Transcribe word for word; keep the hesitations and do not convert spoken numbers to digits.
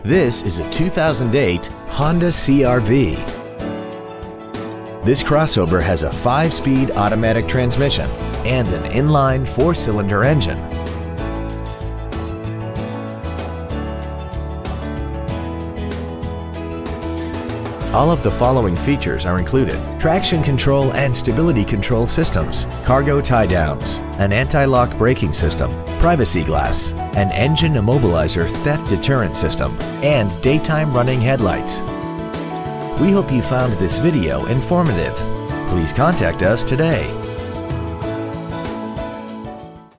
This is a two thousand eight Honda C R V. This crossover has a five-speed automatic transmission and an inline four-cylinder engine. All of the following features are included: traction control and stability control systems, cargo tie-downs, an anti-lock braking system, privacy glass, an engine immobilizer theft deterrent system, and daytime running headlights. We hope you found this video informative. Please contact us today.